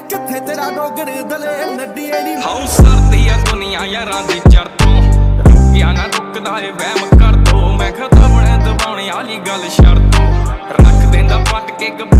किथे तेरा डोगर दले नड्डिए नी हाउ सरदी है दुनिया यारां दी चढ़ तो रुकिया ना रुकदा ए वहम कर दो मैं खत्म ने दबाने वाली गल छड़ दो रख देंदा पट के